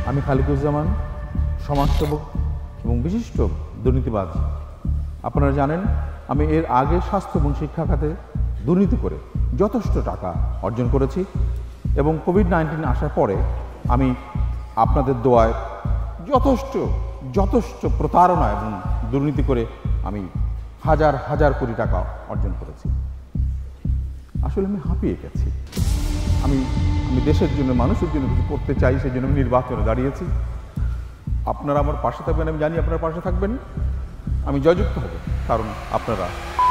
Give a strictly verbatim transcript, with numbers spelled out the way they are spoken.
আমি খালিকুজ্জামান, সমাজসেবক এবং বিশিষ্ট দুর্নীতিবাজ। আপনারা জানেন আমি এর আগে স্বাস্থ্য এবং শিক্ষা খাতে দুর্নীতি করে যথেষ্ট টাকা অর্জন করেছি এবং কোভিড নাইন্টিন আসার পরে আমি আপনাদের দোয়ায় যথেষ্ট যথেষ্ট প্রতারণা এবং দুর্নীতি করে আমি হাজার হাজার কোটি টাকা অর্জন করেছি। আসলে আমি হাঁপিয়ে গেছি। আমি আমি দেশের জন্য, মানুষের জন্য কিছু করতে চাই, সেই জন্য আমি নির্বাচনে দাঁড়িয়েছি। আপনারা আমার পাশে থাকবেন, আমি জানি আপনারা পাশে থাকবেন। আমি জয়যুক্ত হব, কারণ আপনারা